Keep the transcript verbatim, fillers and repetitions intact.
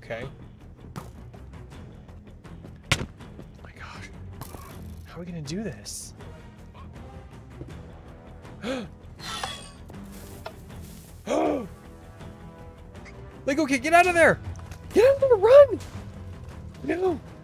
Okay. Oh my gosh. How are we gonna do this? Lego kid, get out of there! Get out of there, run! No!